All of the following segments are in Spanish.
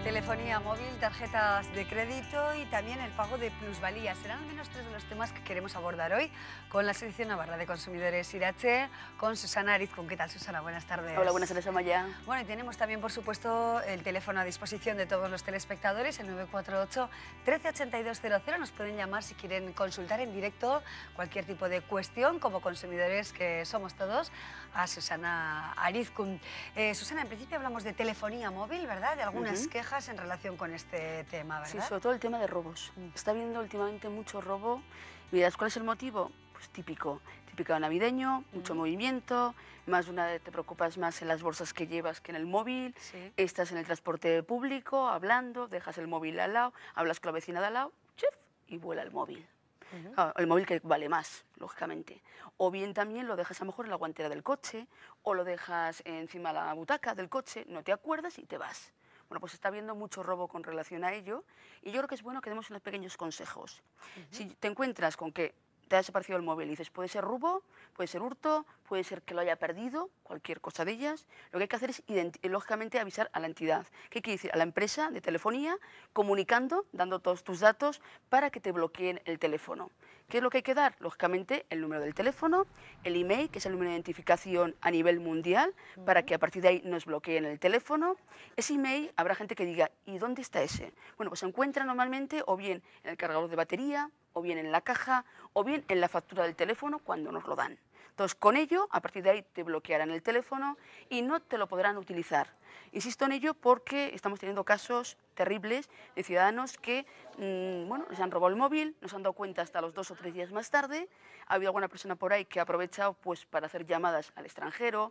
Telefonía móvil, tarjetas de crédito y también el pago de plusvalías. Serán al menos tres de los temas que queremos abordar hoy con la Sección Navarra de Consumidores Irache, con Susana Arizkun. ¿Qué tal, Susana? Buenas tardes. Hola, buenas tardes, Amaya. Bueno, y tenemos también, por supuesto, el teléfono a disposición de todos los telespectadores, el 948 138200. Nos pueden llamar si quieren consultar en directo cualquier tipo de cuestión, como consumidores que somos todos, a Susana Arizkun. Susana, en principio hablamos de telefonía móvil, ¿verdad? De algunas quejas en relación con este tema, ¿verdad? Sí, sobre todo el tema de robos. Está habiendo últimamente mucho robo. Miras, ¿cuál es el motivo? Pues típico navideño, mucho movimiento, más de una vez te preocupas más en las bolsas que llevas que en el móvil, estás en el transporte público hablando, dejas el móvil al lado, hablas con la vecina de al lado, ¡chuf!, y vuela el móvil. El móvil que vale más, lógicamente. O bien también lo dejas a lo mejor en la guantera del coche, o lo dejas encima de la butaca del coche, no te acuerdas y te vas. Bueno, pues está habiendo mucho robo con relación a ello y yo creo que es bueno que demos unos pequeños consejos. Si te encuentras con que te ha desaparecido el móvil y dices, puede ser robo, puede ser hurto, puede ser que lo haya perdido, cualquier cosa de ellas, lo que hay que hacer es, lógicamente, avisar a la entidad. ¿Qué quiere decir? A la empresa de telefonía, comunicando, dando todos tus datos para que te bloqueen el teléfono. ¿Qué es lo que hay que dar? Lógicamente, el número del teléfono, el email, que es el número de identificación a nivel mundial, para que a partir de ahí nos bloqueen el teléfono. Ese email, habrá gente que diga, ¿y dónde está ese? Bueno, pues se encuentra normalmente o bien en el cargador de batería, o bien en la caja, o bien en la factura del teléfono cuando nos lo dan. Entonces, con ello, a partir de ahí te bloquearán el teléfono y no te lo podrán utilizar. Insisto en ello porque estamos teniendo casos terribles de ciudadanos que bueno, les han robado el móvil, nos han dado cuenta hasta los 2 o 3 días más tarde. Ha habido alguna persona por ahí que ha aprovechado pues, para hacer llamadas al extranjero,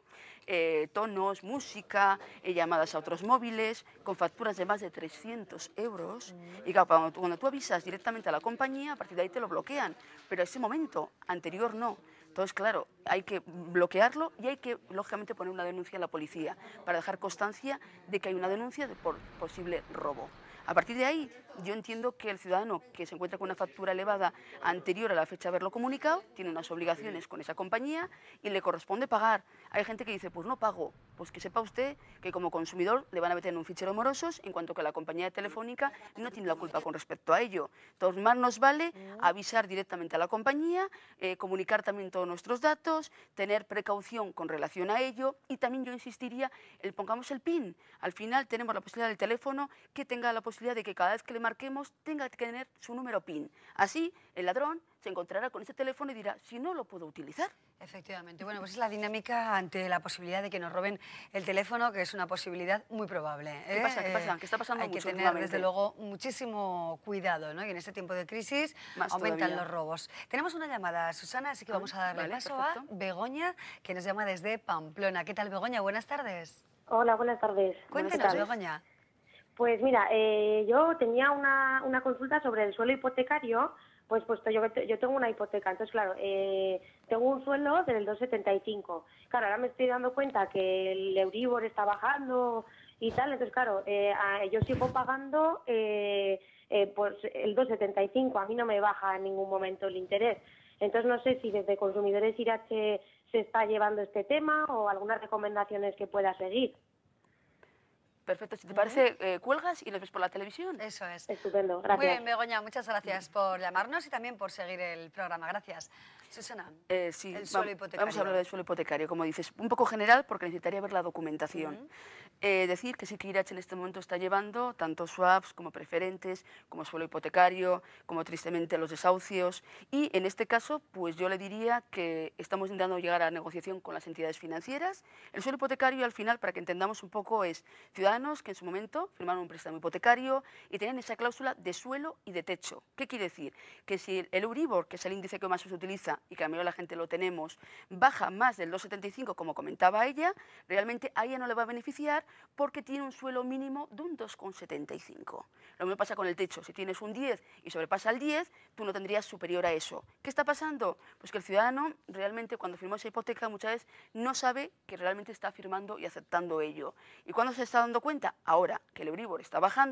tonos, música, llamadas a otros móviles, con facturas de más de 300 euros. Y claro, cuando tú avisas directamente a la compañía, a partir de ahí te lo bloquean, pero ese momento anterior no. Entonces, claro, hay que bloquearlo y hay que, lógicamente, poner una denuncia a la policía para dejar constancia de que hay una denuncia por posible robo. A partir de ahí, yo entiendo que el ciudadano que se encuentra con una factura elevada anterior a la fecha de haberlo comunicado tiene unas obligaciones con esa compañía y le corresponde pagar. Hay gente que dice, pues no pago. Pues que sepa usted que como consumidor le van a meter en un fichero morosos, en cuanto que la compañía telefónica no tiene la culpa con respecto a ello. Entonces, más nos vale avisar directamente a la compañía, comunicar también todos nuestros datos, tener precaución con relación a ello y también yo insistiría en pongamos el PIN. Al final tenemos la posibilidad del teléfono que tenga la posibilidad de que cada vez que le marquemos tenga que tener su número PIN. Así el ladrón se encontrará con ese teléfono y dirá, si no lo puedo utilizar. Efectivamente. Bueno, pues es la dinámica ante la posibilidad de que nos roben el teléfono, que es una posibilidad muy probable. ¿Qué pasa? ¿Qué pasa? ¿Qué está pasando mucho últimamente? Hay que tener, desde luego, muchísimo cuidado, ¿no? Y en este tiempo de crisis aumentan los robos. Tenemos una llamada, Susana, así que vamos a darle paso a Begoña, que nos llama desde Pamplona. ¿Qué tal, Begoña? Buenas tardes. Hola, buenas tardes. Cuéntenos, Begoña. Pues mira, yo tenía una consulta sobre el suelo hipotecario. Pues puesto yo tengo una hipoteca, entonces claro, tengo un sueldo del 2,75. Claro, ahora me estoy dando cuenta que el Euribor está bajando y tal, entonces claro, yo sigo pagando pues el 2,75, a mí no me baja en ningún momento el interés. Entonces no sé si desde Consumidores Irache se está llevando este tema o algunas recomendaciones que pueda seguir. Perfecto, si te parece, cuelgas y los ves por la televisión. Eso es. Estupendo, gracias. Muy bien, Begoña, muchas gracias por llamarnos y también por seguir el programa. Gracias. Susana, sí, el suelo hipotecario. Vamos a hablar del suelo hipotecario, como dices, un poco general porque necesitaría ver la documentación. Decir que sí que Irache en este momento está llevando tanto swaps como preferentes, como suelo hipotecario, como tristemente los desahucios y en este caso pues yo le diría que estamos intentando llegar a la negociación con las entidades financieras. El suelo hipotecario al final, para que entendamos un poco, es ciudadanos que en su momento firmaron un préstamo hipotecario y tenían esa cláusula de suelo y de techo. ¿Qué quiere decir? Que si el Euribor, que es el índice que más se utiliza y que a mayoría de la gente lo tenemos, baja más del 2,75, como comentaba ella, realmente a ella no le va a beneficiar porque tiene un suelo mínimo de un 2,75. Lo mismo pasa con el techo. Si tienes un 10 y sobrepasa el 10, tú no tendrías superior a eso. ¿Qué está pasando? Pues que el ciudadano realmente cuando firmó esa hipoteca muchas veces no sabe que realmente está firmando y aceptando ello. ¿Y cuándo se está dando cuenta? Ahora que el Euribor está bajando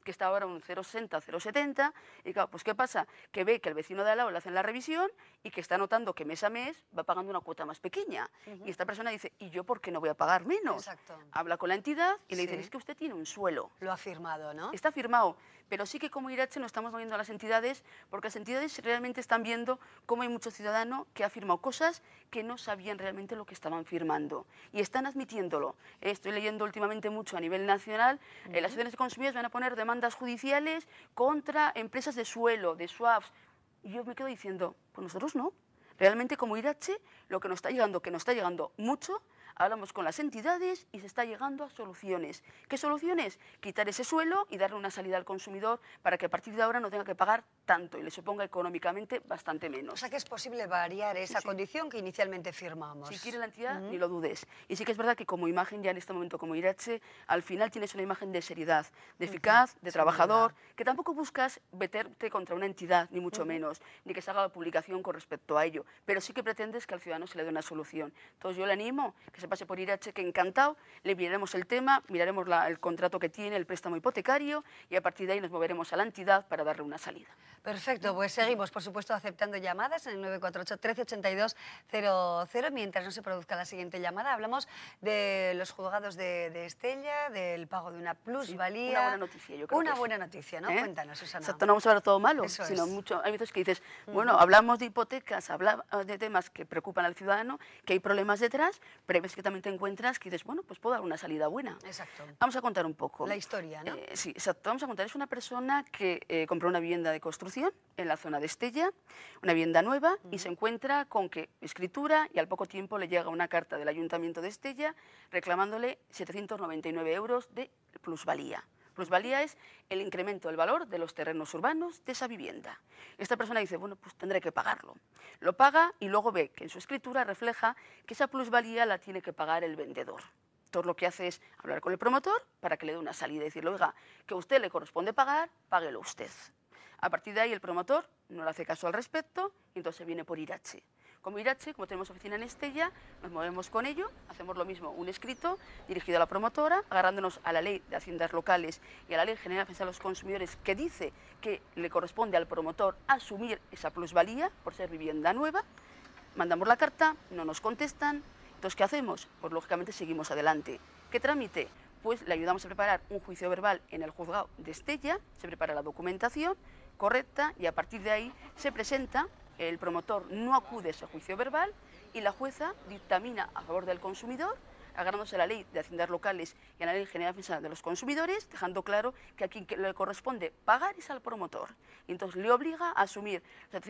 que está ahora un 0,60, 0,70, y claro, pues ¿qué pasa? Que ve que el vecino de al lado le hacen la revisión y que está notando que mes a mes va pagando una cuota más pequeña. Y esta persona dice, ¿y yo por qué no voy a pagar menos? Exacto. Habla con la entidad y le dicen, Sí. es que usted tiene un suelo. Lo ha firmado, ¿no? Está firmado, pero sí que como Irache nos estamos moviendo a las entidades, porque las entidades realmente están viendo cómo hay mucho ciudadano que ha firmado cosas que no sabían realmente lo que estaban firmando y están admitiéndolo. Estoy leyendo últimamente mucho a nivel nacional, las asociaciones de consumidores van a poner demandas judiciales contra empresas de suelo, de swaps, y yo me quedo diciendo, pues nosotros no. Realmente como Irache, lo que nos está llegando, que nos está llegando mucho, hablamos con las entidades y se está llegando a soluciones. ¿Qué soluciones? Quitar ese suelo y darle una salida al consumidor para que a partir de ahora no tenga que pagar tanto y le suponga económicamente bastante menos. O sea que es posible variar esa condición que inicialmente firmamos. Si quiere la entidad, ni lo dudes. Y sí que es verdad que como imagen, ya en este momento como Irache, al final tienes una imagen de seriedad, de eficaz, de trabajador, que tampoco buscas meterte contra una entidad, ni mucho menos, ni que se haga la publicación con respecto a ello, pero sí que pretendes que al ciudadano se le dé una solución. Entonces yo le animo que se pase por Irache, que encantado, le miraremos el tema, miraremos el contrato que tiene, el préstamo hipotecario, y a partir de ahí nos moveremos a la entidad para darle una salida. Perfecto, pues seguimos, por supuesto, aceptando llamadas en el 948 1382 00. Mientras no se produzca la siguiente llamada, hablamos de los juzgados de Estella, del pago de una plusvalía. Una buena noticia, yo creo. Una buena noticia, ¿no? Cuéntanos, Susana. Exacto, no vamos a hablar todo malo, Eso sino es. mucho. Hay veces que dices, bueno, hablamos de hipotecas, hablamos de temas que preocupan al ciudadano, que hay problemas detrás, pero hay veces que también te encuentras que dices, bueno, pues puedo dar una salida buena. Exacto. Vamos a contar un poco. La historia, ¿no? Sí, exacto. Vamos a contar. Es una persona que compró una vivienda de construcción en la zona de Estella, una vivienda nueva, y se encuentra con que escritura y al poco tiempo le llega una carta del Ayuntamiento de Estella reclamándole 799 euros de plusvalía. Plusvalía es el incremento del valor de los terrenos urbanos de esa vivienda. Esta persona dice, bueno, pues tendré que pagarlo. Lo paga y luego ve que en su escritura refleja que esa plusvalía la tiene que pagar el vendedor. Entonces lo que hace es hablar con el promotor para que le dé una salida y decirle, oiga, que a usted le corresponde pagar, páguelo usted. A partir de ahí el promotor no le hace caso al respecto y entonces se viene por Irache. Como Irache, como tenemos oficina en Estella, nos movemos con ello, hacemos lo mismo, un escrito dirigido a la promotora, agarrándonos a la Ley de Haciendas Locales y a la Ley General de Defensa de los Consumidores, que dice que le corresponde al promotor asumir esa plusvalía por ser vivienda nueva. Mandamos la carta, no nos contestan. Entonces, ¿qué hacemos? Pues lógicamente seguimos adelante. ¿Qué trámite? Pues le ayudamos a preparar un juicio verbal en el juzgado de Estella, se prepara la documentación correcta y a partir de ahí se presenta, el promotor no acude a ese juicio verbal y la jueza dictamina a favor del consumidor, agarrándose a la Ley de Haciendas Locales y a la Ley General de Defensa de los Consumidores, dejando claro que a quien le corresponde pagar es al promotor. Y entonces le obliga a asumir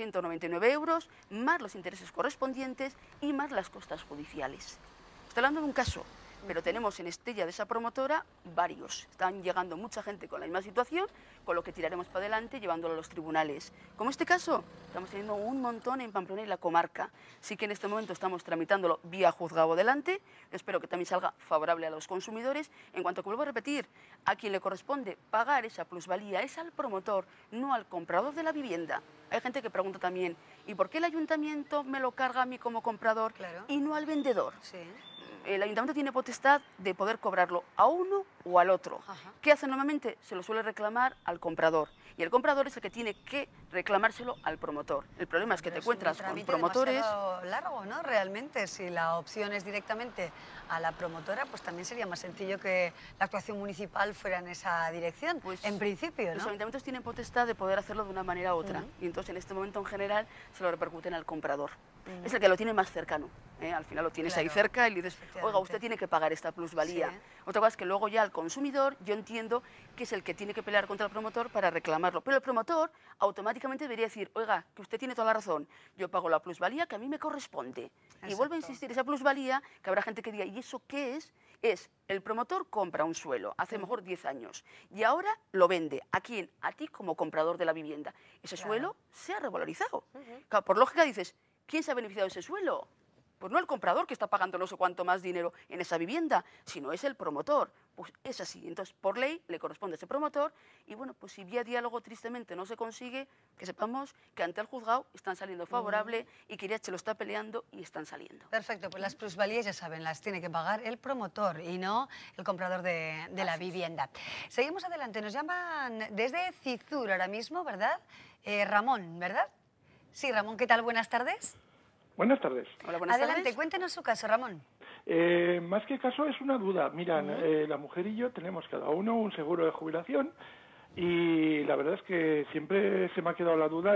799 euros, más los intereses correspondientes y más las costas judiciales. Estoy hablando de un caso, pero tenemos en Estella de esa promotora varios. Están llegando mucha gente con la misma situación, con lo que tiraremos para adelante llevándolo a los tribunales. Como este caso, estamos teniendo un montón en Pamplona y la comarca. Sí que en este momento estamos tramitándolo vía juzgado adelante. Espero que también salga favorable a los consumidores. En cuanto que vuelvo a repetir, a quien le corresponde pagar esa plusvalía es al promotor, no al comprador de la vivienda. Hay gente que pregunta también, ¿y por qué el ayuntamiento me lo carga a mí como comprador y no al vendedor? Sí. El ayuntamiento tiene potestad de poder cobrarlo a uno o al otro. ¿Qué hace normalmente? Se lo suele reclamar al comprador. Y el comprador es el que tiene que reclamárselo al promotor. El problema es que te encuentras con promotores... Es demasiado largo, ¿no? Realmente, si la opción es directamente a la promotora, pues también sería más sencillo que la actuación municipal fuera en esa dirección, pues, en principio, ¿no? Los ayuntamientos tienen potestad de poder hacerlo de una manera u otra. Y entonces, en este momento, en general, se lo repercuten al comprador. Es el que lo tiene más cercano. Al final lo tienes ahí cerca y le dices, oiga, usted tiene que pagar esta plusvalía. Sí. Otra cosa es que luego ya el consumidor, yo entiendo que es el que tiene que pelear contra el promotor para reclamarlo. Pero el promotor automáticamente debería decir, oiga, que usted tiene toda la razón, yo pago la plusvalía que a mí me corresponde. Exacto. Y vuelve a insistir esa plusvalía, que habrá gente que diga, ¿y eso qué es? Es, el promotor compra un suelo hace mejor 10 años y ahora lo vende. ¿A quién? A ti como comprador de la vivienda. Ese suelo se ha revalorizado. Claro, por lógica dices, ¿quién se ha beneficiado de ese suelo? Pues no el comprador que está pagando no sé cuánto más dinero en esa vivienda, sino es el promotor. pues es así. Entonces, por ley, le corresponde a ese promotor y, bueno, pues si vía diálogo tristemente no se consigue, que sepamos que ante el juzgado están saliendo favorable y que Iriarte lo está peleando y están saliendo. Perfecto, pues las plusvalías, ya saben, las tiene que pagar el promotor y no el comprador de la vivienda. Seguimos adelante, nos llaman desde Cizur ahora mismo, ¿verdad? Ramón, ¿verdad? Sí, Ramón, ¿qué tal? Buenas tardes. Buenas tardes. Hola, buenas Adelante, tardes. cuéntenos su caso, Ramón. Más que caso es una duda. Mira, la mujer y yo tenemos cada uno un seguro de jubilación y la verdad es que siempre se me ha quedado la duda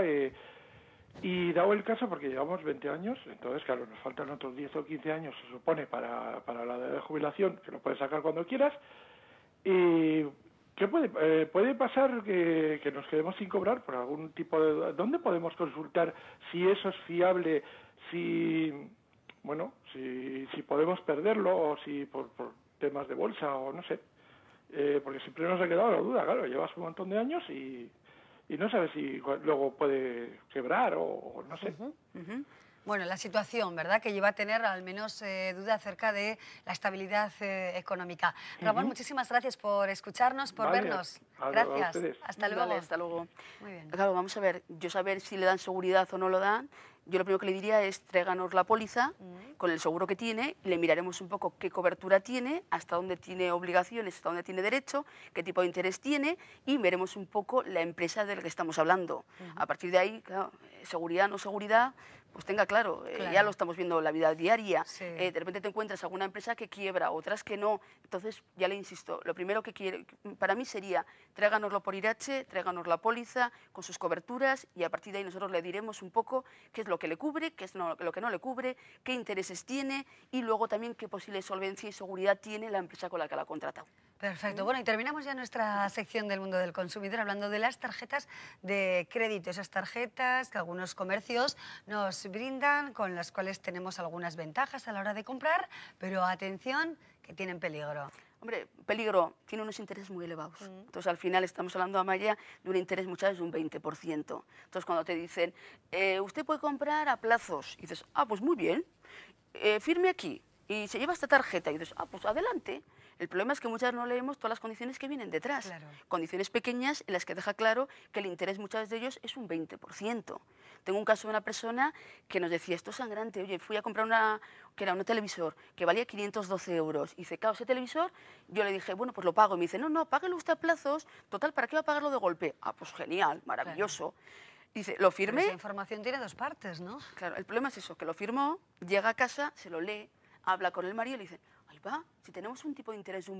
y dado el caso porque llevamos 20 años, entonces claro, nos faltan otros 10 o 15 años, se supone, para la edad de jubilación, que lo puedes sacar cuando quieras. Y ¿qué puede pasar que nos quedemos sin cobrar por algún tipo de... ¿Dónde podemos consultar si eso es fiable, si podemos perderlo o si por temas de bolsa o no sé? Porque siempre nos ha quedado la duda, claro, llevas un montón de años y no sabes si luego puede quebrar o no sé. Bueno, la situación, ¿verdad?, que lleva a tener al menos duda acerca de la estabilidad económica. Ramón, muchísimas gracias por escucharnos, por vernos. Gracias. Hasta luego. Vale, hasta luego. Muy bien. Claro, vamos a ver, yo saber si le dan seguridad o no lo dan, yo lo primero que le diría es tráiganos la póliza con el seguro que tiene y le miraremos un poco qué cobertura tiene, hasta dónde tiene obligaciones, hasta dónde tiene derecho, qué tipo de interés tiene y veremos un poco la empresa de la que estamos hablando. A partir de ahí, claro, seguridad, no seguridad, pues tenga claro, ya lo estamos viendo en la vida diaria. Sí. De repente te encuentras alguna empresa que quiebra, otras que no. Entonces, ya le insisto, lo primero que quiere, para mí sería tráiganoslo por Irache, tráiganos la póliza con sus coberturas y a partir de ahí nosotros le diremos un poco qué es lo que le cubre, qué es lo que no le cubre, qué intereses tiene y luego también qué posible solvencia y seguridad tiene la empresa con la que la ha contratado. Perfecto. Bueno, y terminamos ya nuestra sección del mundo del consumidor hablando de las tarjetas de crédito, esas tarjetas que algunos comercios nos brindan, con las cuales tenemos algunas ventajas a la hora de comprar, pero atención, que tienen peligro. Hombre, peligro, tiene unos intereses muy elevados. Entonces, al final estamos hablando, Amaya, de un interés muchas veces de un 20%. Entonces, cuando te dicen, usted puede comprar a plazos, y dices, pues muy bien, firme aquí, y se lleva esta tarjeta, y dices, pues adelante. El problema es que muchas veces no leemos todas las condiciones que vienen detrás. Claro. Condiciones pequeñas en las que deja claro que el interés muchas veces de ellos es un 20%. Tengo un caso de una persona que nos decía, esto es sangrante, oye, fui a comprar un televisor que valía 512 euros. Y dice, claro, ese televisor, yo le dije, bueno, pues lo pago. Y me dice, no, páguelo usted a plazos, total, ¿para qué va a pagarlo de golpe? Pues genial, maravilloso. Claro. Dice, lo firmé. Pero esa información tiene dos partes, ¿no? Claro, el problema es eso, que lo firmó, llega a casa, se lo lee, habla con el marido y le dice, ahí va, si tenemos un tipo de interés de un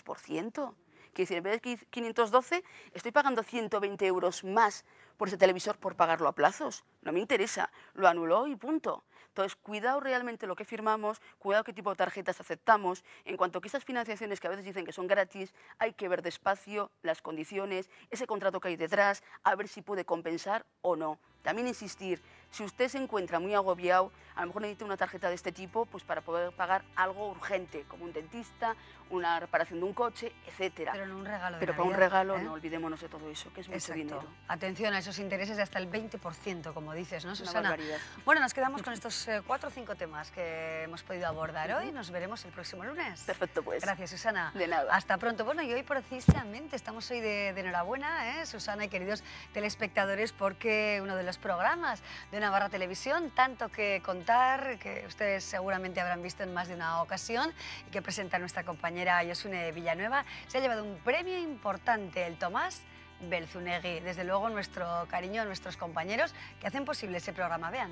26%, que decir, en vez de 512, estoy pagando 120 euros más por ese televisor por pagarlo a plazos. No me interesa, lo anuló y punto. Entonces, cuidado realmente lo que firmamos, cuidado qué tipo de tarjetas aceptamos. En cuanto a que esas financiaciones que a veces dicen que son gratis, hay que ver despacio las condiciones, ese contrato que hay detrás, a ver si puede compensar o no. También insistir, si usted se encuentra muy agobiado, a lo mejor necesita una tarjeta de este tipo pues para poder pagar algo urgente, como un dentista, una reparación de un coche, etcétera. Pero no un regalo de Pero para un Navidad, regalo ¿eh? No olvidémonos de todo eso, que es mucho dinero. Atención a esos intereses de hasta el 20%, como dices, ¿no, Susana? Una barbaridad. Bueno, nos quedamos con estos 4 o 5 temas que hemos podido abordar hoy. Nos veremos el próximo lunes. Perfecto, pues. Gracias, Susana. De nada. Hasta pronto. Bueno, y hoy precisamente estamos hoy de enhorabuena, Susana y queridos telespectadores, porque uno de los programas de Navarra Televisión, tanto que contar, que ustedes seguramente habrán visto en más de una ocasión y que presenta nuestra compañera Josune Villanueva, se ha llevado un premio importante, el Tomás Belzunegui. Desde luego, nuestro cariño a nuestros compañeros que hacen posible ese programa. Vean.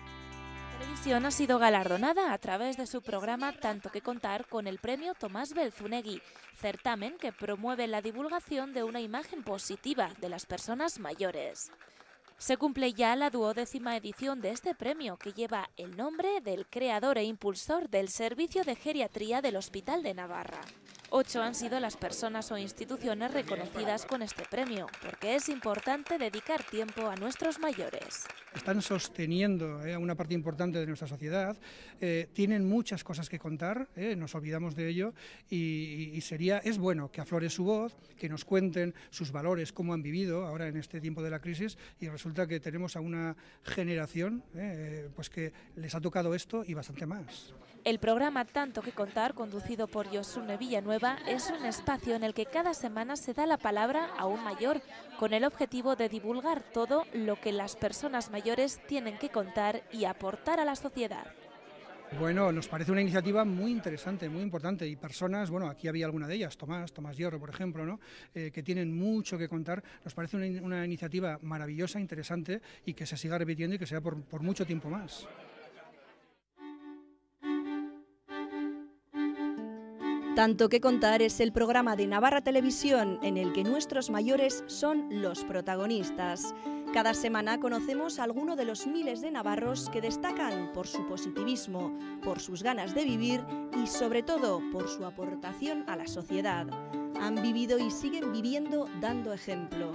Televisión ha sido galardonada a través de su programa Tanto que contar con el premio Tomás Belzunegui, certamen que promueve la divulgación de una imagen positiva de las personas mayores. Se cumple ya la 12ª edición de este premio, que lleva el nombre del creador e impulsor del servicio de geriatría del Hospital de Navarra. 8 han sido las personas o instituciones reconocidas con este premio, porque es importante dedicar tiempo a nuestros mayores. están sosteniendo a una parte importante de nuestra sociedad, tienen muchas cosas que contar, nos olvidamos de ello, y es bueno que aflore su voz, que nos cuenten sus valores, cómo han vivido ahora en este tiempo de la crisis, y resulta que tenemos a una generación pues que les ha tocado esto y bastante más. El programa Tanto que Contar, conducido por Josune Villanueva, es un espacio en el que cada semana se da la palabra a un mayor, con el objetivo de divulgar todo lo que las personas mayores tienen que contar y aportar a la sociedad. Bueno, nos parece una iniciativa muy interesante, muy importante, y personas, bueno, aquí había alguna de ellas, Tomás Hierro, por ejemplo, ¿no? Que tienen mucho que contar. Nos parece una iniciativa maravillosa, interesante, y que se siga repitiendo y que sea por mucho tiempo más. Tanto que Contar es el programa de Navarra Televisión en el que nuestros mayores son los protagonistas. Cada semana conocemos a alguno de los miles de navarros que destacan por su positivismo, por sus ganas de vivir y sobre todo por su aportación a la sociedad. Han vivido y siguen viviendo dando ejemplo.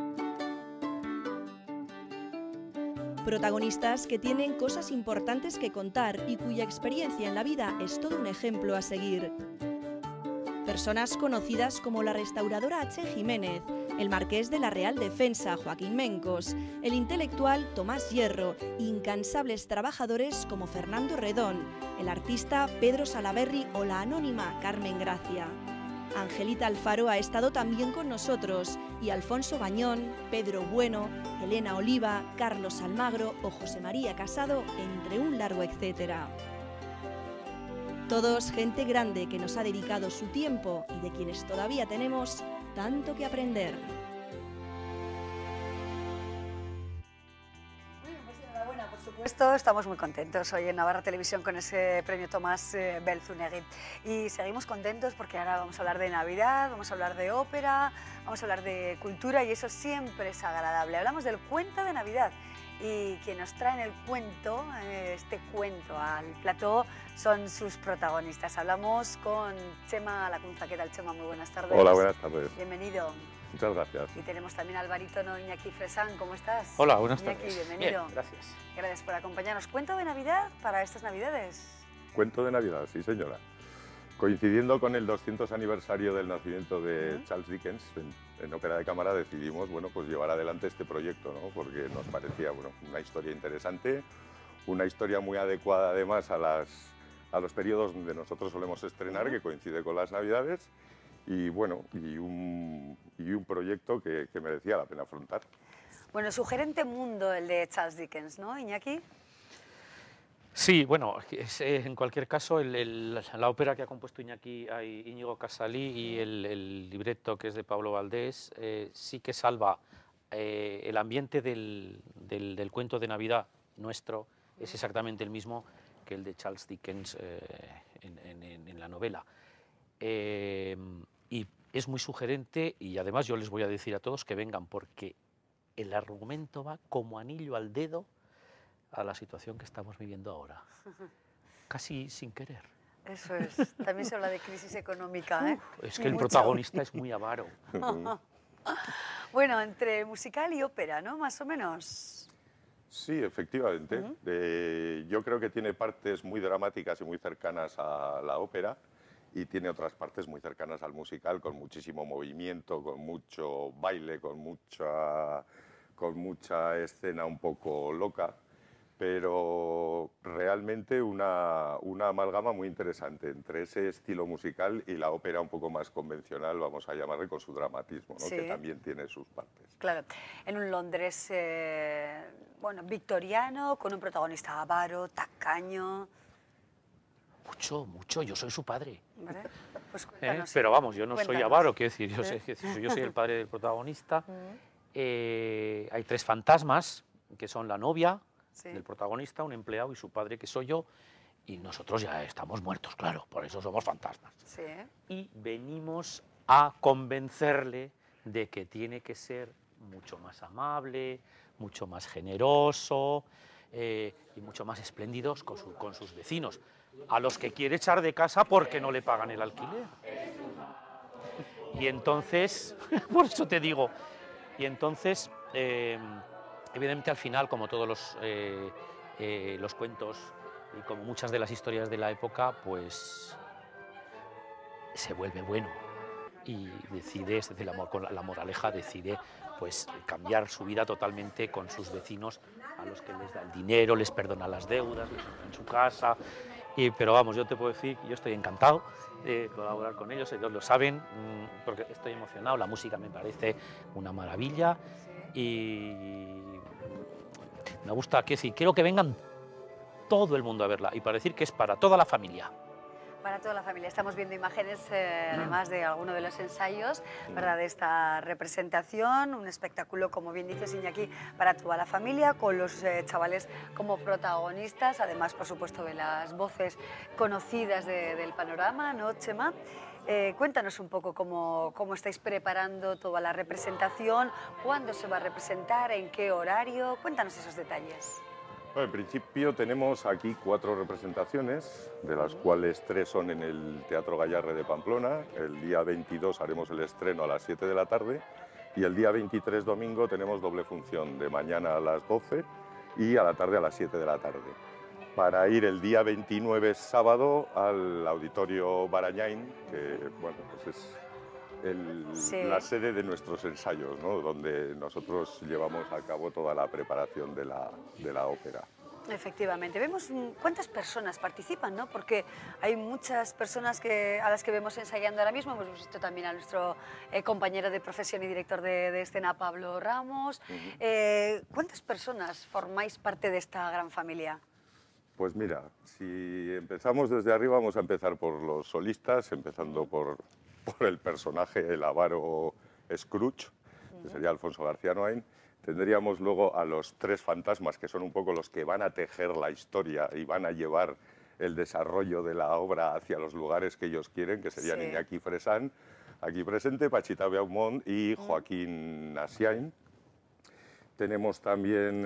Protagonistas que tienen cosas importantes que contar y cuya experiencia en la vida es todo un ejemplo a seguir. Personas conocidas como la restauradora H. Jiménez, el marqués de la Real Defensa, Joaquín Mencos, el intelectual Tomás Hierro, incansables trabajadores como Fernando Redón, el artista Pedro Salaberry o la anónima Carmen Gracia. Angelita Alfaro ha estado también con nosotros, y Alfonso Bañón, Pedro Bueno, Elena Oliva, Carlos Almagro o José María Casado, entre un largo etcétera. Todos gente grande que nos ha dedicado su tiempo y de quienes todavía tenemos tanto que aprender. Bueno, pues enhorabuena, por supuesto, estamos muy contentos hoy en Navarra Televisión con ese premio Tomás Belzunegui. Y seguimos contentos porque ahora vamos a hablar de Navidad, vamos a hablar de ópera, vamos a hablar de cultura, y eso siempre es agradable. Hablamos del cuento de Navidad. Y quien nos traen el cuento, este cuento al plató, son sus protagonistas. Hablamos con Chema Lacunza. ¿Qué tal, Chema? Muy buenas tardes. Hola, buenas tardes. Bienvenido. Muchas gracias. Y tenemos también al barítono Iñaki Fresán. ¿Cómo estás? Hola, buenas Iñaki, tardes. bienvenido. Bien, gracias. Gracias por acompañarnos. ¿Cuento de Navidad para estas Navidades? Cuento de Navidad, sí, señora. Coincidiendo con el 200 aniversario del nacimiento de Charles Dickens, en Ópera de Cámara decidimos, bueno, pues llevar adelante este proyecto, ¿no? Porque nos parecía, bueno, una historia interesante, una historia muy adecuada además a los periodos donde nosotros solemos estrenar, que coincide con las Navidades, y bueno, y un proyecto que merecía la pena afrontar. Bueno, sugerente mundo el de Charles Dickens, ¿no, Iñaki? Sí, bueno, en cualquier caso, la ópera que ha compuesto Íñigo Casalí y el libreto que es de Pablo Valdés sí que salva el ambiente del cuento de Navidad nuestro, es exactamente el mismo que el de Charles Dickens en la novela. Y es muy sugerente, y además yo les voy a decir a todos que vengan, porque el argumento va como anillo al dedo a la situación que estamos viviendo ahora, casi sin querer. Eso es. También se habla de crisis económica, ¿eh? Es que el protagonista es muy avaro. Bueno, entre musical y ópera, ¿no? Más o menos. Sí, efectivamente. Yo creo que tiene partes muy dramáticas y muy cercanas a la ópera, y tiene otras partes muy cercanas al musical, con muchísimo movimiento, con mucho baile, con mucha escena un poco loca, pero realmente una amalgama muy interesante entre ese estilo musical y la ópera un poco más convencional, vamos a llamarle, con su dramatismo, ¿no? Sí. Que también tiene sus partes. Claro, en un Londres bueno, victoriano, con un protagonista avaro, tacaño. Mucho, yo soy su padre. ¿Vale? Pues cuéntanos, pero vamos, yo no soy avaro, quiero decir, yo soy el padre del protagonista. Hay tres fantasmas, que son la novia, sí, del protagonista, un empleado y su padre, que soy yo, y nosotros ya estamos muertos, claro, por eso somos fantasmas. Sí. Y venimos a convencerle de que tiene que ser mucho más amable, mucho más generoso y mucho más espléndido con sus vecinos, a los que quiere echar de casa porque no le pagan el alquiler. Y entonces, por eso te digo, y entonces Evidentemente, al final, como todos los cuentos y como muchas de las historias de la época, pues se vuelve bueno y decide, es decir, la moraleja decide pues cambiar su vida totalmente con sus vecinos, a los que les da el dinero, les perdona las deudas, les entra en su casa. Pero vamos, yo te puedo decir que yo estoy encantado de colaborar con ellos, ellos lo saben, porque estoy emocionado, la música me parece una maravilla y me gusta, quiero que vengan todo el mundo a verla y para decir que es para toda la familia. Para toda la familia. Estamos viendo imágenes, además de alguno de los ensayos, ¿verdad?, de esta representación, un espectáculo, como bien dices, Iñaki, para toda la familia, con los chavales como protagonistas, además, por supuesto, de las voces conocidas del panorama, ¿no, Chema? Cuéntanos un poco cómo estáis preparando toda la representación, cuándo se va a representar, en qué horario, cuéntanos esos detalles. Bueno, en principio tenemos aquí 4 representaciones, de las cuales 3 son en el Teatro Gayarre de Pamplona. El día 22 haremos el estreno a las 7 de la tarde y el día 23, domingo, tenemos doble función, de mañana a las 12 y a la tarde a las 7 de la tarde. Para ir el día 29, sábado, al Auditorio Barañain, que bueno, pues es la sede de nuestros ensayos, ¿no?, donde nosotros llevamos a cabo toda la preparación de la ópera. Efectivamente. Vemos cuántas personas participan, ¿no? Porque hay muchas personas a las que vemos ensayando ahora mismo. Hemos visto también a nuestro compañero de profesión y director de escena, Pablo Ramos. ¿Cuántas personas formáis parte de esta gran familia? Pues mira, si empezamos desde arriba, vamos a empezar por los solistas, empezando por el personaje, el avaro Scrooge, que sería Alfonso García Noain. Tendríamos luego a los 3 fantasmas, que son un poco los que van a tejer la historia y van a llevar el desarrollo de la obra hacia los lugares que ellos quieren, que serían Iñaki Fresán, aquí presente, Pachita Beaumont y Joaquín Asiain. Tenemos también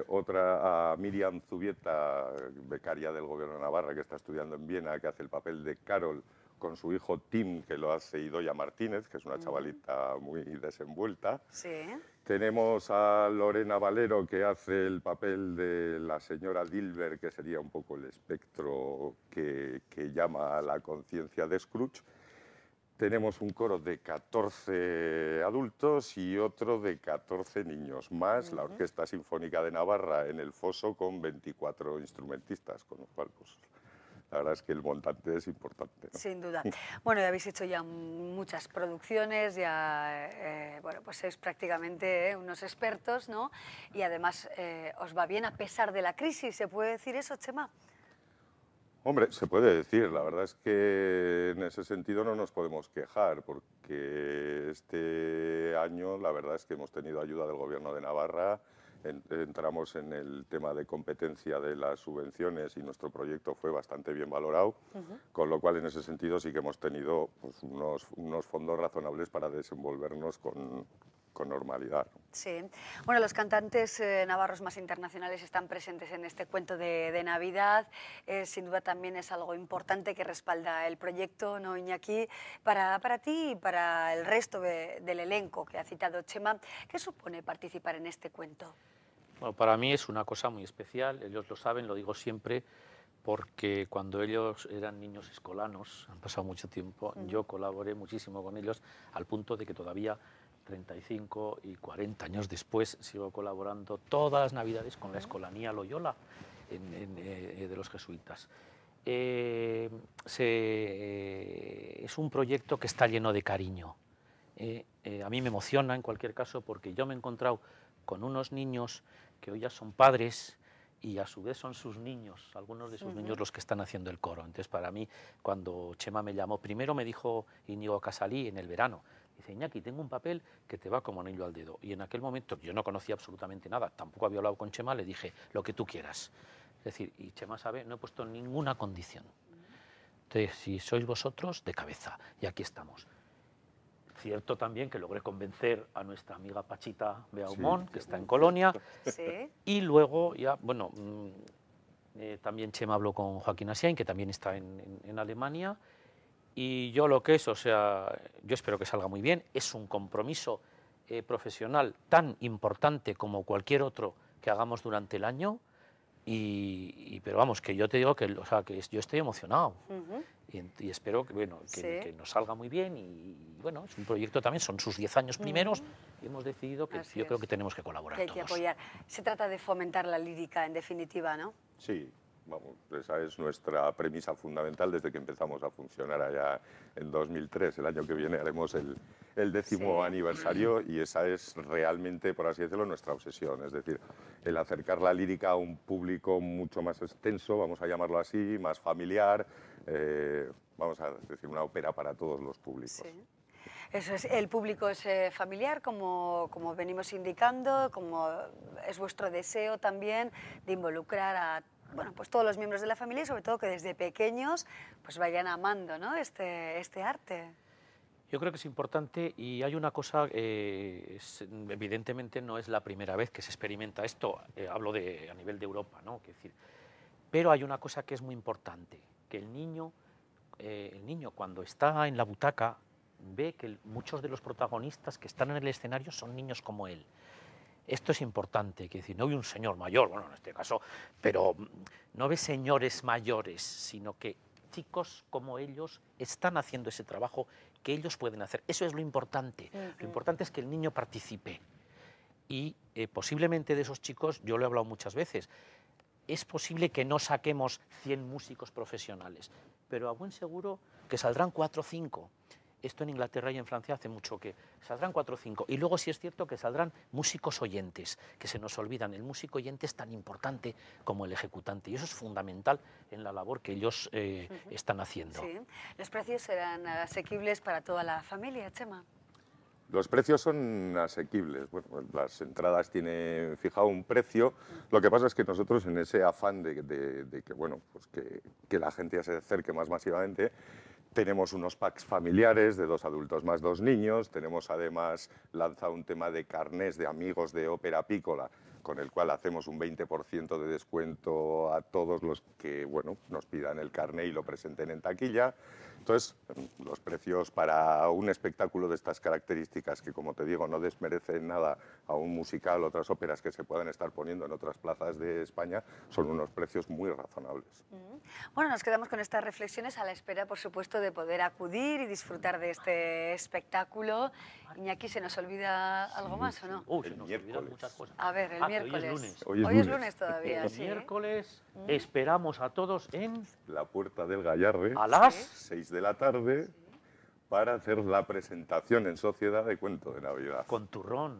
a Miriam Zubieta, becaria del Gobierno de Navarra, que está estudiando en Viena, que hace el papel de Carol, con su hijo Tim, que lo hace Idoia Martínez, que es una chavalita muy desenvuelta. Sí. Tenemos a Lorena Valero, que hace el papel de la señora Dilber, que sería un poco el espectro que llama a la conciencia de Scrooge. Tenemos un coro de 14 adultos y otro de 14 niños, más la Orquesta Sinfónica de Navarra en el foso con 24 instrumentistas, con lo cual, pues, la verdad es que el montante es importante, ¿no? Sin duda. Bueno, ya habéis hecho ya muchas producciones, ya bueno, pues sois prácticamente unos expertos, ¿no? Y además os va bien a pesar de la crisis, ¿se puede decir eso, Chema? Hombre, se puede decir, la verdad es que en ese sentido no nos podemos quejar, porque este año la verdad es que hemos tenido ayuda del Gobierno de Navarra, entramos en el tema de competencia de las subvenciones y nuestro proyecto fue bastante bien valorado, con lo cual en ese sentido sí que hemos tenido pues, unos fondos razonables para desenvolvernos con normalidad. Sí. Bueno, los cantantes navarros más internacionales están presentes en este cuento de Navidad. Sin duda también es algo importante que respalda el proyecto, ¿no, Iñaki? Para ti y para el resto del elenco que ha citado Chema, ¿qué supone participar en este cuento? Bueno, para mí es una cosa muy especial, ellos lo saben, lo digo siempre, porque cuando ellos eran niños escolanos, han pasado mucho tiempo, yo colaboré muchísimo con ellos, al punto de que todavía 35 y 40 años después sigo colaborando todas las Navidades con la Escolanía Loyola de los jesuitas. Es un proyecto que está lleno de cariño. A mí me emociona en cualquier caso porque yo me he encontrado con unos niños que hoy ya son padres y a su vez son sus niños, algunos de sus niños los que están haciendo el coro. Entonces para mí, cuando Chema me llamó, primero me dijo Íñigo Casalí en el verano, dice, Iñaki, tengo un papel que te va como anillo al dedo. Y en aquel momento yo no conocía absolutamente nada, tampoco había hablado con Chema, le dije, lo que tú quieras. Es decir, y Chema sabe, no he puesto ninguna condición. Entonces, si sois vosotros, de cabeza, y aquí estamos. Cierto también que logré convencer a nuestra amiga Pachita Beaumont, que está en Colonia, y luego ya, bueno, también Chema habló con Joaquín Asiain, que también está en Alemania, y yo lo que es, o sea, yo espero que salga muy bien, es un compromiso profesional tan importante como cualquier otro que hagamos durante el año. Pero vamos, que yo te digo que, o sea, que yo estoy emocionado y espero que, bueno, que nos salga muy bien y bueno, es un proyecto también, son sus 10 años primeros y hemos decidido que yo creo que tenemos que colaborar todos. Que hay que apoyar. Se trata de fomentar la lírica, en definitiva, ¿no? Sí. Vamos, esa es nuestra premisa fundamental desde que empezamos a funcionar allá en 2003. El año que viene haremos el 10º aniversario y esa es realmente, por así decirlo, nuestra obsesión. Es decir, el acercar la lírica a un público mucho más extenso, vamos a llamarlo así, más familiar, vamos a decir, una ópera para todos los públicos. Sí. Eso es, el público es familiar, como venimos indicando, como es vuestro deseo también de involucrar a pues todos los miembros de la familia y sobre todo que desde pequeños pues vayan amando, ¿no?, este arte. Yo creo que es importante y hay una cosa, evidentemente no es la primera vez que se experimenta esto, hablo a nivel de Europa, ¿no? Pero hay una cosa que es muy importante, que el niño cuando está en la butaca ve que muchos de los protagonistas que están en el escenario son niños como él. Esto es importante, que decir, no hay un señor mayor, bueno, en este caso, pero no ve señores mayores, sino que chicos como ellos están haciendo ese trabajo que ellos pueden hacer. Eso es lo importante. Lo importante es que el niño participe. Y posiblemente de esos chicos, yo lo he hablado muchas veces, es posible que no saquemos 100 músicos profesionales, pero a buen seguro que saldrán 4 o 5. Esto en Inglaterra y en Francia hace mucho que saldrán 4 o 5. Y luego sí es cierto que saldrán músicos oyentes, que se nos olvidan. El músico oyente es tan importante como el ejecutante y eso es fundamental en la labor que ellos están haciendo. Sí. ¿Los precios serán asequibles para toda la familia, Chema? Los precios son asequibles. Bueno, las entradas tienen fijado un precio. Lo que pasa es que nosotros en ese afán de que, bueno, pues que la gente ya se acerque más masivamente, tenemos unos packs familiares de 2 adultos más 2 niños, tenemos además lanzado un tema de carnés de amigos de Ópera Piccola, con el cual hacemos un 20% de descuento a todos los que, bueno, nos pidan el carné y lo presenten en taquilla. Entonces, los precios para un espectáculo de estas características, que como te digo, no desmerecen nada a un musical o otras óperas que se puedan estar poniendo en otras plazas de España, son unos precios muy razonables. Bueno, nos quedamos con estas reflexiones a la espera, por supuesto, de poder acudir y disfrutar de este espectáculo. Iñaki, ¿se nos olvida algo más o no? Se nos olvidan muchas cosas. A ver, el miércoles. Hoy es lunes todavía, el miércoles esperamos a todos en la Puerta del Gallarre a las 6 de la tarde para hacer la presentación en sociedad de Cuento de Navidad. Con turrón.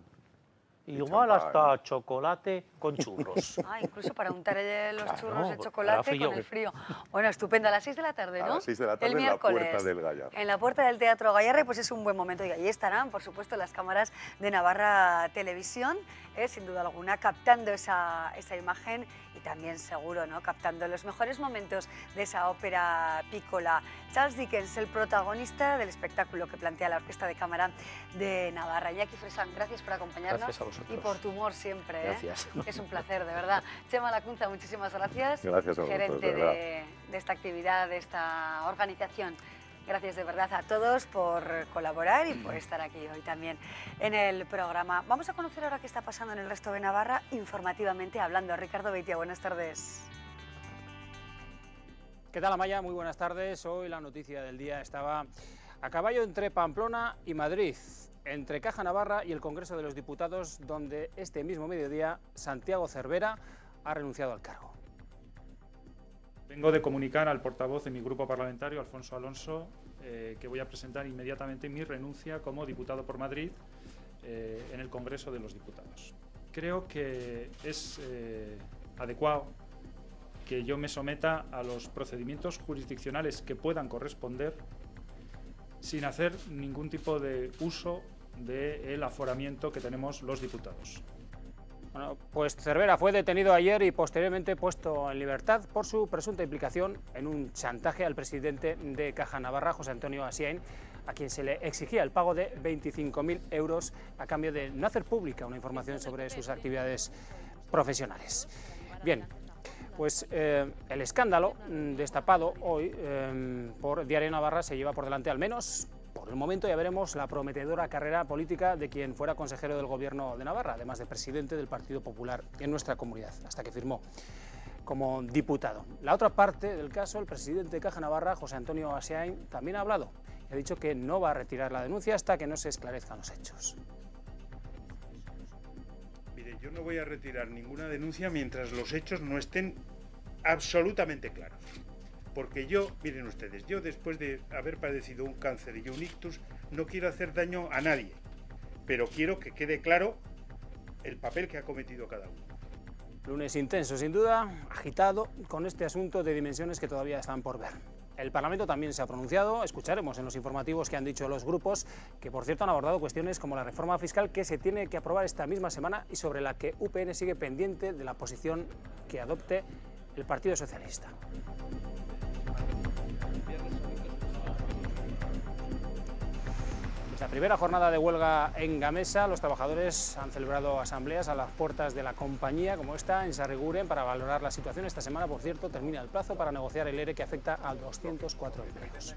Igual hasta chocolate con churros. Incluso para untar los churros de chocolate con el frío. Bueno, estupendo. A las 6 de la tarde, ¿no? A las 6 de la tarde el miércoles, en la Puerta del Gallarre. En la Puerta del Teatro Gallarre, pues es un buen momento. Y ahí estarán, por supuesto, las cámaras de Navarra Televisión, sin duda alguna, captando esa imagen y también, seguro, ¿no?, captando los mejores momentos de esa ópera Piccola. Charles Dickens, el protagonista del espectáculo que plantea la Orquesta de Cámara de Navarra. Iñaki Fresán, gracias por acompañarnos. Gracias a vosotros. Y por tu humor siempre. Gracias. Es un placer, de verdad. Chema Lacunza, muchísimas gracias. Gracias a vosotros, gerente de esta actividad, de esta organización. Gracias de verdad a todos por colaborar y por estar aquí hoy también en el programa. Vamos a conocer ahora qué está pasando en el resto de Navarra, informativamente hablando. Ricardo Beitia, buenas tardes. ¿Qué tal, Amaya? Muy buenas tardes. Hoy la noticia del día estaba a caballo entre Pamplona y Madrid, entre Caja Navarra y el Congreso de los Diputados, donde este mismo mediodía Santiago Cervera ha renunciado al cargo. Vengo de comunicar al portavoz de mi grupo parlamentario, Alfonso Alonso, que voy a presentar inmediatamente mi renuncia como diputado por Madrid en el Congreso de los Diputados. Creo que es adecuado que yo me someta a los procedimientos jurisdiccionales que puedan corresponder sin hacer ningún tipo de uso del aforamiento que tenemos los diputados. Bueno, pues Cervera fue detenido ayer y posteriormente puesto en libertad por su presunta implicación en un chantaje al presidente de Caja Navarra, José Antonio Asiain, a quien se le exigía el pago de 25.000 euros a cambio de no hacer pública una información sobre sus actividades profesionales. Bien, pues el escándalo destapado hoy por Diario Navarra se lleva por delante, al menos Por el momento ya veremos la prometedora carrera política de quien fuera consejero del Gobierno de Navarra, además de presidente del Partido Popular en nuestra comunidad, hasta que firmó como diputado. La otra parte del caso, el presidente de Caja Navarra, José Antonio Asiain, también ha hablado y ha dicho que no va a retirar la denuncia hasta que no se esclarezcan los hechos. Mire, yo no voy a retirar ninguna denuncia mientras los hechos no estén absolutamente claros. Porque yo, miren ustedes, yo después de haber padecido un cáncer y un ictus, no quiero hacer daño a nadie, pero quiero que quede claro el papel que ha cometido cada uno. Lunes intenso, sin duda, agitado, con este asunto de dimensiones que todavía están por ver. El Parlamento también se ha pronunciado, escucharemos en los informativos que han dicho los grupos, que por cierto han abordado cuestiones como la reforma fiscal que se tiene que aprobar esta misma semana y sobre la que UPN sigue pendiente de la posición que adopte el Partido Socialista. La primera jornada de huelga en Gamesa, los trabajadores han celebrado asambleas a las puertas de la compañía, como esta en Sarriguren, para valorar la situación. Esta semana, por cierto, termina el plazo para negociar el ERE que afecta a 204 empleos.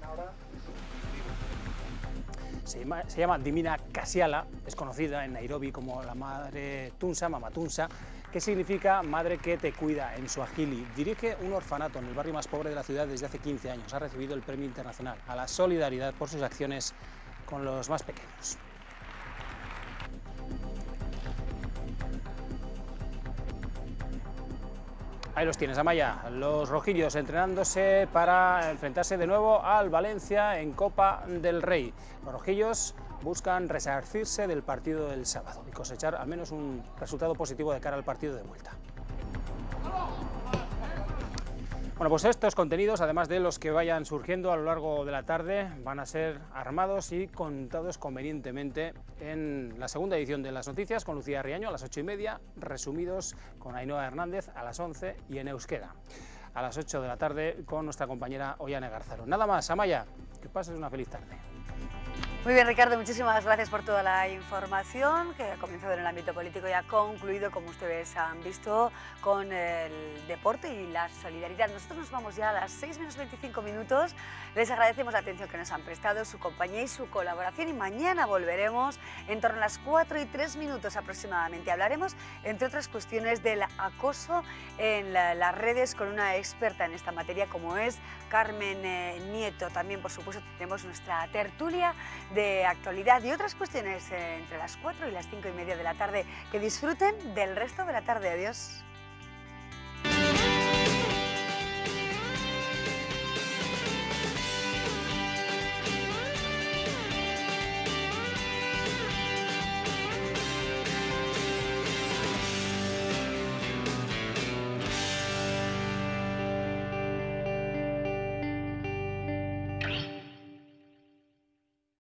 Se llama Dimina Kasiala, es conocida en Nairobi como la madre Tunsa, Mama Tunsa, que significa madre que te cuida en suajili. Dirige un orfanato en el barrio más pobre de la ciudad desde hace 15 años. Ha recibido el Premio Internacional a la Solidaridad por sus acciones con los más pequeños. Ahí los tienes, Amaya, los rojillos entrenándose para enfrentarse de nuevo al Valencia en Copa del Rey. Los rojillos buscan resarcirse del partido del sábado y cosechar al menos un resultado positivo de cara al partido de vuelta. Bueno, pues estos contenidos, además de los que vayan surgiendo a lo largo de la tarde, van a ser armados y contados convenientemente en la segunda edición de las noticias con Lucía Riaño a las 8:30, resumidos con Ainhoa Hernández a las 11 y en euskera a las 8 de la tarde con nuestra compañera Ollane Garzaro. Nada más, Amaya, que pases una feliz tarde. Muy bien, Ricardo, muchísimas gracias por toda la información que ha comenzado en el ámbito político y ha concluido, como ustedes han visto, con el deporte y la solidaridad. Nosotros nos vamos ya a las 6:25. Les agradecemos la atención que nos han prestado, su compañía y su colaboración, y mañana volveremos en torno a las 4:03 aproximadamente. Hablaremos, entre otras cuestiones, del acoso en las redes con una experta en esta materia como es Carmen Nieto. También, por supuesto, tenemos nuestra tertulia de actualidad y otras cuestiones entre las 4 y las 5:30 de la tarde. Que disfruten del resto de la tarde. Adiós.